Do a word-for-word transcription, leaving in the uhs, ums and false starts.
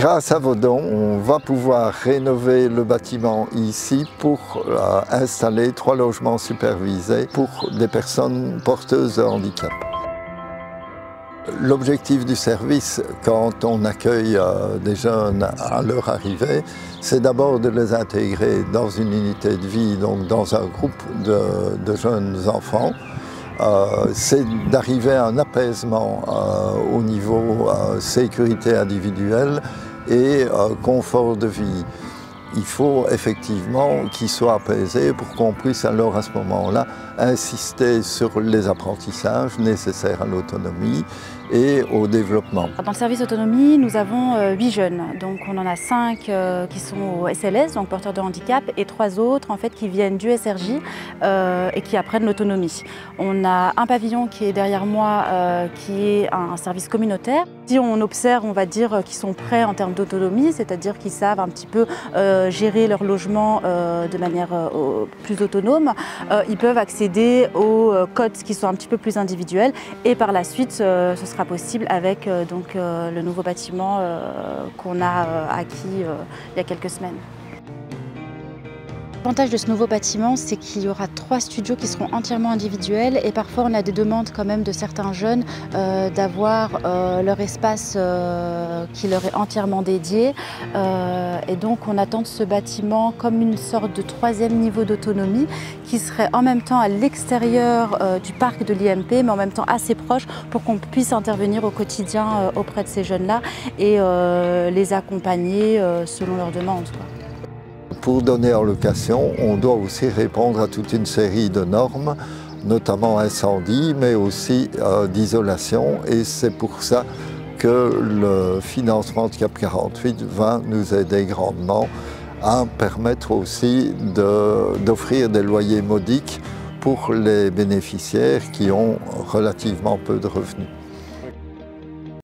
Grâce à vos dons, on va pouvoir rénover le bâtiment ici pour euh, installer trois logements supervisés pour des personnes porteuses de handicap. L'objectif du service, quand on accueille euh, des jeunes à leur arrivée, c'est d'abord de les intégrer dans une unité de vie, donc dans un groupe de, de jeunes enfants. Euh, c'est d'arriver à un apaisement euh, au niveau euh, sécurité individuelle et euh, confort de vie. Il faut effectivement qu'ils soient apaisés pour qu'on puisse alors à ce moment-là insister sur les apprentissages nécessaires à l'autonomie et au développement. Dans le service autonomie, nous avons huit jeunes. Donc on en a cinq euh, qui sont au S L S, donc porteurs de handicap, et trois autres en fait qui viennent du S R J euh, et qui apprennent l'autonomie. On a un pavillon qui est derrière moi, euh, qui est un service communautaire. Si on observe, on va dire qu'ils sont prêts en termes d'autonomie, c'est-à-dire qu'ils savent un petit peu euh, gérer leur logement euh, de manière euh, plus autonome, euh, ils peuvent accéder aux euh, codes qui sont un petit peu plus individuels et par la suite euh, ce sera possible avec euh, donc, euh, le nouveau bâtiment euh, qu'on a euh, acquis euh, il y a quelques semaines. L'avantage de ce nouveau bâtiment, c'est qu'il y aura trois studios qui seront entièrement individuels et parfois on a des demandes quand même de certains jeunes euh, d'avoir euh, leur espace euh, qui leur est entièrement dédié euh, et donc on attend de ce bâtiment comme une sorte de troisième niveau d'autonomie qui serait en même temps à l'extérieur euh, du parc de l'I M P mais en même temps assez proche pour qu'on puisse intervenir au quotidien euh, auprès de ces jeunes-là et euh, les accompagner euh, selon leurs demandes, quoi. Pour donner en location, on doit aussi répondre à toute une série de normes, notamment incendie, mais aussi euh, d'isolation. Et c'est pour ça que le financement de Cap quarante-huit va nous aider grandement à permettre aussi d'offrir des loyers modiques pour les bénéficiaires qui ont relativement peu de revenus.